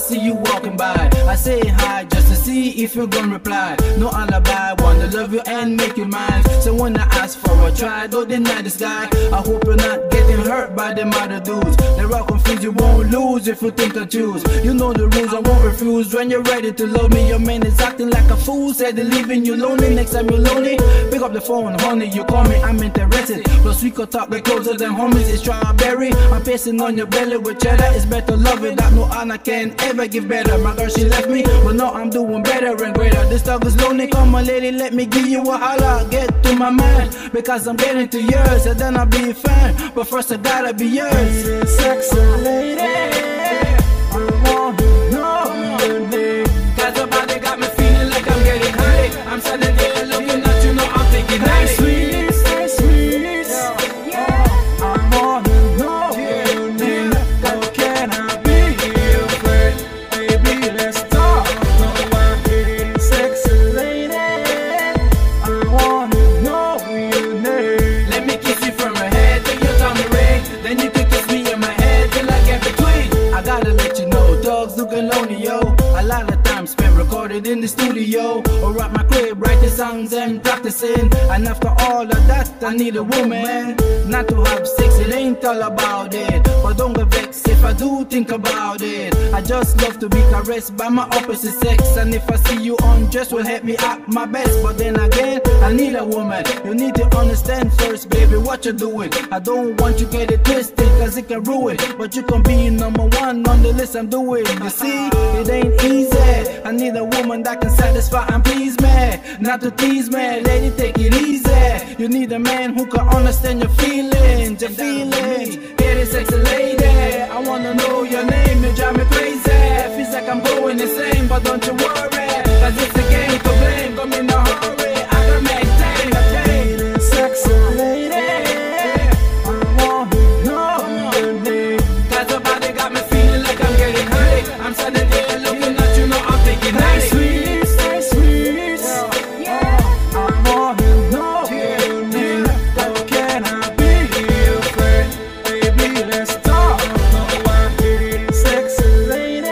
see you walking by. I say hi just to see if you're gonna reply. No alibi, wanna love you and make you mine. So when I ask for a try, don't deny this guy. I hope you're not getting hurt by them other dudes. They're all confused, you won't lose if you think I choose. You know the rules, I won't refuse. When you're ready to love me, your man is acting like a fool. Said they're leaving you lonely, next time you're lonely, pick up the phone, honey, you call me, I'm interested. Plus we could talk, get closer than homies. It's strawberry, I'm pacing on your belly with cheddar. It's better love it, that no honor can ever give better. My girl, she left me, but now I'm doing better and greater. This dog is lonely, come on lady, let me give you a holler. Get to my mind, because I'm getting to yours, and then I'll be fine. But first I gotta be yours. Sexy lady, I wanna know your name. Cause your body got me feeling like I'm getting high. I'm standing there looking at you, know I'm thinking nice. Sweet, stay sweet, I wanna know your name. How can I be your friend? Baby, let's talk. No, I hate sexy lady, I wanna know your name. Let me kiss you from your head to your tummy ring. Then you can kiss me in my head till I get between. I gotta let you know, dogs looking lonely, yo. A lot of time spent recorded in the studio, or at my crib writing songs and practicing. And after all of that, I need a woman. Not to have sex, it ain't all about it. But don't get vexed if I do think about it. I just love to be caressed by my opposite sex. And if I see you undressed, will help me at my best. But then again, I need a woman. You need to understand first, baby, what you're doing. I don't want you get it twisted, cause it can ruin. But you can be number one on the list I'm doing. You see, it ain't easy. I need a woman that can satisfy and please me, not to tease me. Lady, take it easy. You need a man who can understand your feelings, your feelings. Get it, sexy lady, I wanna know your name. You drive me crazy, feels like I'm going insane. But don't you worry, cause it's a game to blame. Come in a hurry, I can maintain. Hey, sexy lady, I wanna know your name. Cause your body got me feeling like I'm getting high. I'm standing there looking at you, know I'm thinking nice. Sweet, stay sweet, I wanna know your name. How can I be your friend? Baby, let's talk. No, I hate sexy lady,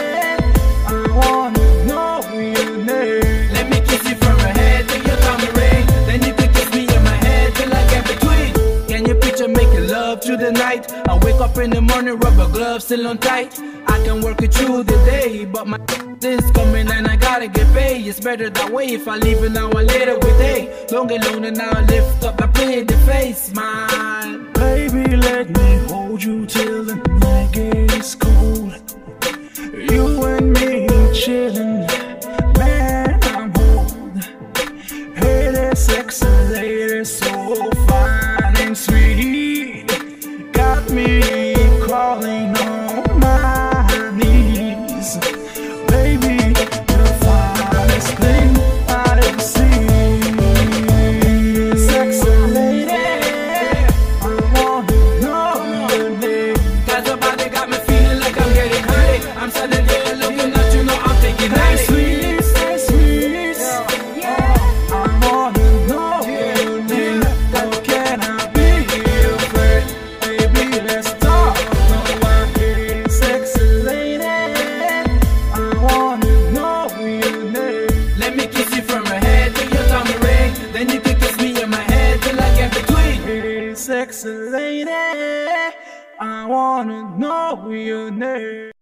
I wanna know your name. Let me kiss you from your head to your tummy ring. Then you can kiss me in my head till I get between. Can you picture making love through the night? I wake up in the morning, rubber gloves still on tight. I can work it through the day, but my is coming and I gotta get paid. It's better that way. If I leave an hour later with day, don't get lonely now. Lift up, I play the face, man. Baby, let me hold you till the night gets cold. You and me chillin', man, I'm old. Hey, that sexy lady, so fine and sweet, got me crawling on my knees. Baby, you're the finest thing I've ever seen. Sexy lady, I wanna know your name. Cause your body got me feeling like I'm getting high. I'm standing there looking at you, know I'm thinking nice. Sweet, stay sweet, I wanna know your name. How can I be your friend? Baby, let's talk. No, I hate sexy lady, I wanna know your name. Let me kiss you from your head to your tummy ring. Then you can kiss me in my head till I get between. Hey, sexy lady, I wanna know your name.